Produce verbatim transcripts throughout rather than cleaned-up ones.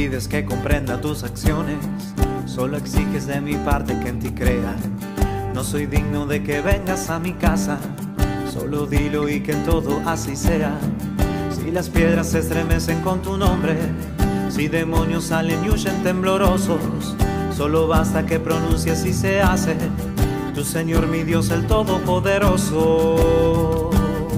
pides que comprenda tus acciones, solo exiges de mi parte que en ti crea. No soy digno de que vengas a mi casa, solo dilo y que todo así sea. Si las piedras se estremecen con tu nombre, si demonios salen y huyen temblorosos, solo basta que pronuncies y se hace. Tu Señor, mi Dios, el Todopoderoso.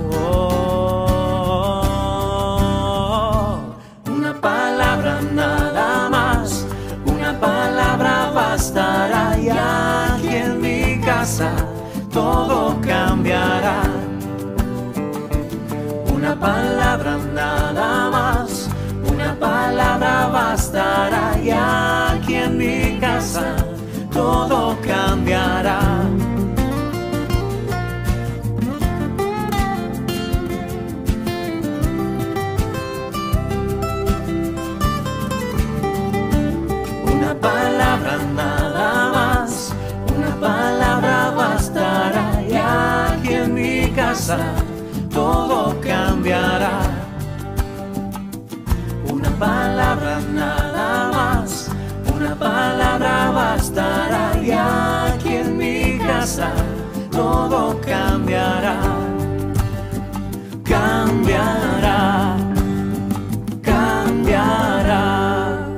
Una palabra nada más, una palabra bastará, y aquí en mi casa todo cambiará. Una palabra nada más, una palabra bastará, y aquí en mi casa todo cambiará. Una palabra nada más, una palabra bastará, y aquí en mi casa todo cambiará. Una palabra nada más, una palabra bastará, y aquí en mi casa todo cambiará. Cambiará, cambiará.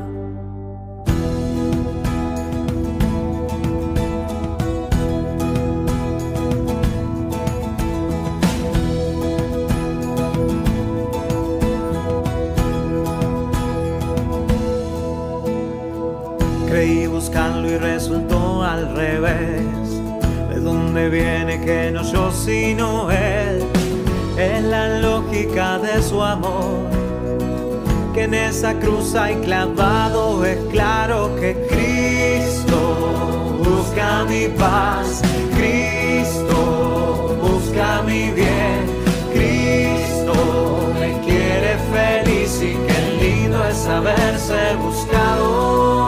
Creí buscarlo y resultó al revés. ¿De dónde viene que no yo sino él? Es la lógica de su amor, que en esa cruz hay clavado. Es claro que Cristo busca mi paz, Cristo busca mi bien, Cristo me quiere feliz, y qué lindo es haberse buscado.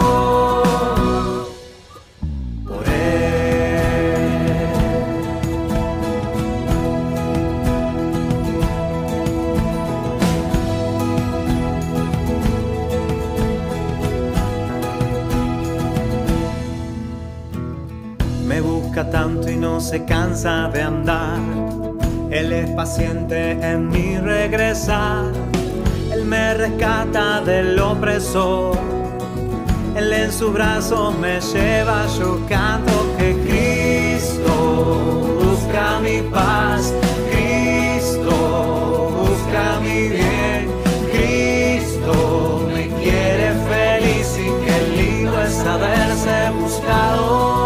Me busca tanto y no se cansa de andar. Él es paciente en mi regresar. Él me rescata del opresor. Él en sus brazos me lleva. Yo canto que Cristo busca mi paz, Cristo busca mi bien, Cristo me quiere feliz, y qué lindo es haberse buscado.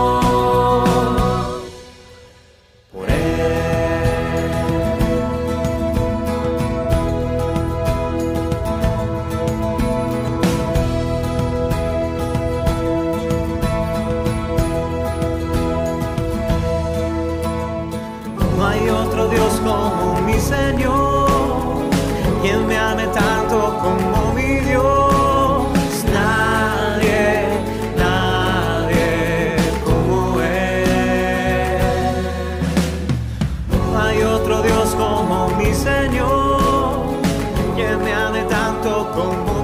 No hay otro Dios como mi Señor, quien me ame tanto como mi Dios. Nadie, nadie como Él. No hay otro Dios como mi Señor, quien me ame tanto como